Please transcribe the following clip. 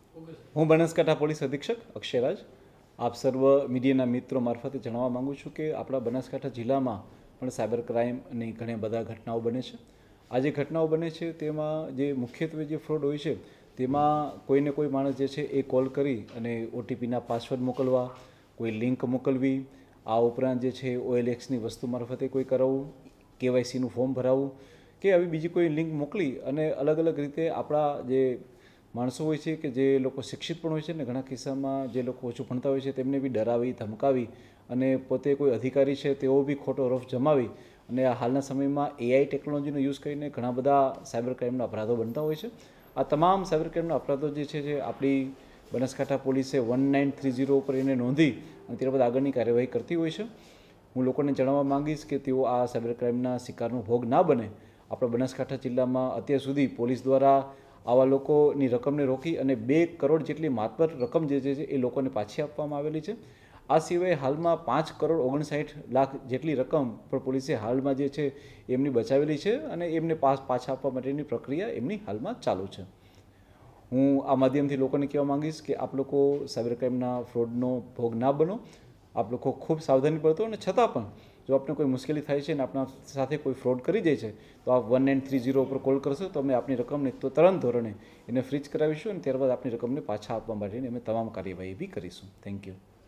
હું બનાસકાંઠા પોલીસ અધિક્ષક અક્ષયરાજ આપ સર્વ મીડિયાના મિત્રો મારફતે જણાવવા માગું છું કે આપણા બનાસકાંઠા જિલ્લામાં પણ સાયબર ક્રાઇમની ઘણી બધા ઘટનાઓ બને છે. આ જે ઘટનાઓ બને છે તેમાં જે મુખ્યત્વે જે ફ્રોડ હોય છે તેમાં કોઈને કોઈ માણસ જે છે એ કોલ કરી અને ઓટીપીના પાસવર્ડ મોકલવા, કોઈ લિંક મોકલવી, આ ઉપરાંત જે છે OLXની વસ્તુ મારફતે કોઈ કરાવવું, KYCનું ફોર્મ ભરાવવું કે આવી બીજી કોઈ લિંક મોકલી અને અલગ અલગ રીતે આપણા જે માણસો હોય છે કે જે લોકો શિક્ષિત પણ હોય છે ને ઘણા કિસ્સામાં જે લોકો ઓછું ભણતા હોય છે તેમને બી ડરાવી ધમકાવી અને પોતે કોઈ અધિકારી છે તેઓ બી ખોટો રફ જમાવી અને આ હાલના સમયમાં AI ટેકનોલોજીનો યુઝ કરીને ઘણા બધા સાયબર ક્રાઇમના અપરાધો બનતા હોય છે. આ તમામ સાયબર ક્રાઇમના અપરાધો જે છે જે આપણી બનાસકાંઠા પોલીસે 1930 ઉપર એને નોંધી અને ત્યારબાદ આગળની કાર્યવાહી કરતી હોય છે. હું લોકોને જણાવવા માંગીશ કે તેઓ આ સાયબર ક્રાઇમના શિકારનો ભોગ ના બને. આપણા બનાસકાંઠા જિલ્લામાં અત્યાર સુધી પોલીસ દ્વારા આવા લોકોની રકમને રોકી અને 2 કરોડ જેટલી માતબર રકમ જે છે એ લોકોને પાછી આપવામાં આવેલી છે. આ સિવાય હાલમાં 5,59,00,000 જેટલી રકમ પણ પોલીસે હાલમાં જે છે એમની બચાવેલી છે અને એમને પાછા આપવા માટેની પ્રક્રિયા એમની હાલમાં ચાલુ છે. હું આ માધ્યમથી લોકોને કહેવા માંગીશ કે આપ લોકો સાયબર ક્રાઇમના ફ્રોડનો ભોગ ના બનો. આપ લોકો ખૂબ સાવધાની બરતો અને છતાં પણ જો આપને કોઈ મુશ્કેલી થાય છે અને આપણા સાથે કોઈ ફ્રોડ કરી જાય છે તો આપ 1930 ઉપર કોલ કરશો તો અમે આપની રકમને તો તરત ધોરણે એને ફ્રીજ કરાવીશું અને ત્યારબાદ આપની રકમને પાછા આપવા માટેની અમે તમામ કાર્યવાહી બી કરીશું. Thank you.